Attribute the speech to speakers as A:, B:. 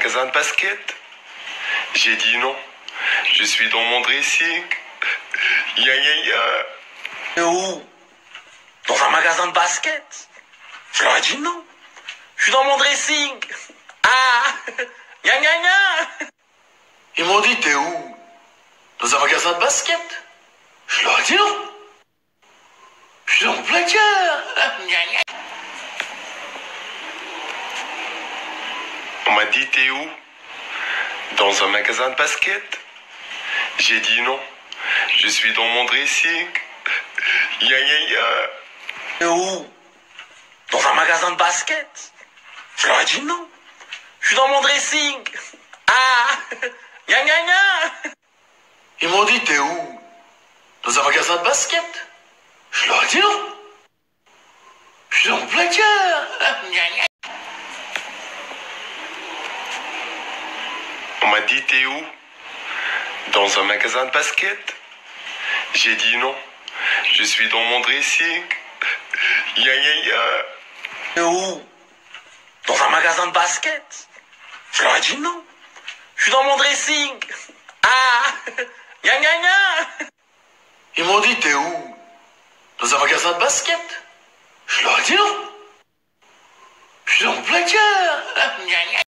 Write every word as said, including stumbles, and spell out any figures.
A: magasin de basket. J'ai dit non. Je suis dans mon dressing. Ya ya ya.
B: Et où? Dans un magasin de basket? Je leur ai dit non. Je suis dans mon dressing. Ah. Ya ya ya.
C: Ils m'ont dit, t'es où? Dans un magasin de basket? Je leur ai dit non. Je suis dans mon placard.
A: On m'a dit t'es où? Dans un magasin de basket. J'ai dit non. Je suis dans mon dressing. Ya ya ya.
B: Et où? Dans un magasin de basket? Je leur ai dit non. Je suis dans mon dressing. Ah. Ya ya ya.
C: Ils m'ont dit, t'es où? Dans un magasin de basket? Je leur ai dit non. Je suis dans mon placard.
A: On m'a dit t'es où? Dans un magasin de basket. J'ai dit non. Je suis dans mon dressing. Ya ya ya.
B: Et où? Dans un magasin de basket? Je leur ai dit non. Je suis dans mon dressing. Ah. Ya ya ya.
C: Ils m'ont dit, t'es où? Dans un magasin de basket? Je leur ai dit non. Je suis dans mon placard.